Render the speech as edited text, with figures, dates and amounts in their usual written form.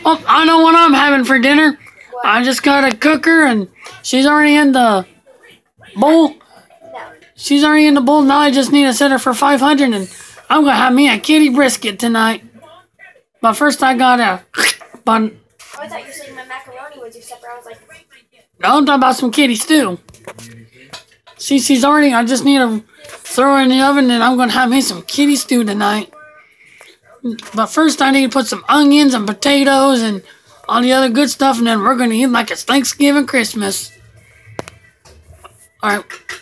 Oh, I know what I'm having for dinner. What? I just got a cooker and she's already in the bowl. No. She's already in the bowl. Now I just need to set her for 500 and I'm going to have me a kitty brisket tonight. But first I got a bun. Oh, I thought you were saying my macaroni was your supper. I was like, No, I'm talking about some kitty stew. See, she's already, I just need to throw her in the oven and I'm going to have me some kitty stew tonight. But first I need to put some onions and potatoes and all the other good stuff and then we're going to eat like it's Thanksgiving Christmas. Alright.